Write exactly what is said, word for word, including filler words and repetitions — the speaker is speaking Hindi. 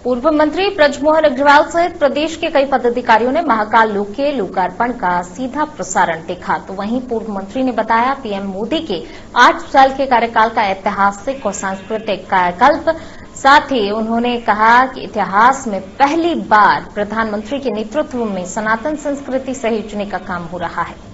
पूर्व मंत्री ब्रजमोहन अग्रवाल सहित प्रदेश के कई पदाधिकारियों ने महाकाल लोक के लोकार्पण का सीधा प्रसारण देखा। तो वहीं पूर्व मंत्री ने बताया पीएम मोदी के आठ साल के कार्यकाल का ऐतिहासिक और सांस्कृतिक कायाकल्प। साथ ही उन्होंने कहा कि इतिहास में पहली बार प्रधानमंत्री के नेतृत्व में सनातन संस्कृति सहेजने का काम हो रहा है।